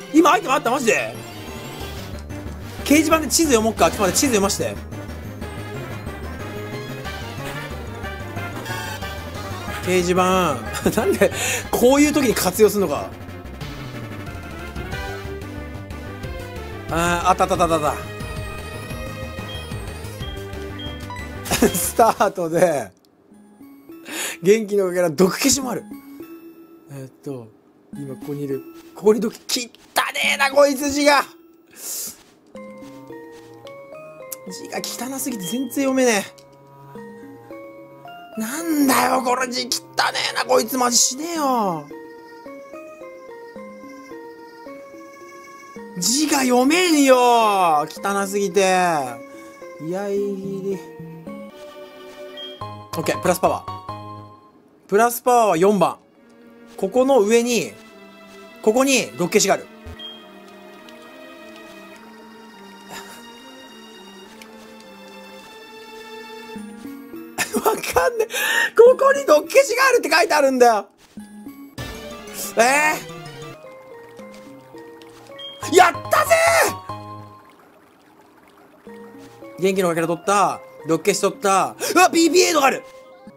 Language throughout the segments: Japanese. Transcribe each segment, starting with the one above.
今アイテムあった？マジで？掲示板で地図読もっか。ちょっと待って、地図読まして。掲示板なんでこういう時に活用するのか。あったあったあったあったスタートで元気のかけら毒消しもある。今ここにいる。ここに毒きったねえなこいつ。字が汚すぎて全然読めねえ。なんだよこれ、字汚ねえなこいつ。マジ死ねえよ。字が読めんよ汚すぎて。いやいり OK。 プラスパワー。プラスパワーは4番。ここの上にここに毒消しがある。わかんねえ。ここに毒消しがあるって書いてあるんだよ。やったぜー。元気のかけら取った。毒消し取った。うわ PP エイドがある。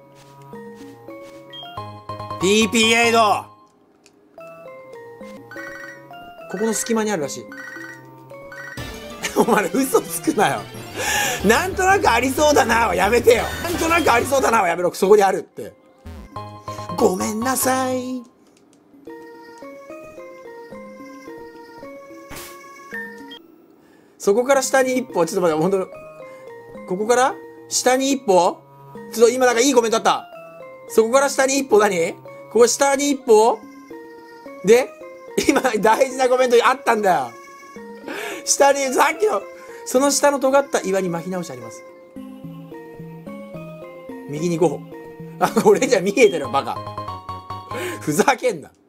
PP エイドここの隙間にあるらしい。お前嘘つくなよ。なんとなくありそうだなはやめてよ。なんとなくありそうだなはやめろ。そこにあるって。ごめんなさい。そこから下に一歩。ちょっと待って、ほんと。ここから下に一歩。ちょっと今なんかいいコメントあった。そこから下に一歩。何？ここ下に一歩で今大事なコメントあったんだよ。下に、さっきのその下の尖った岩に巻き直しあります。右に5歩。あ、これじゃ見えてるバカ。ふざけんな。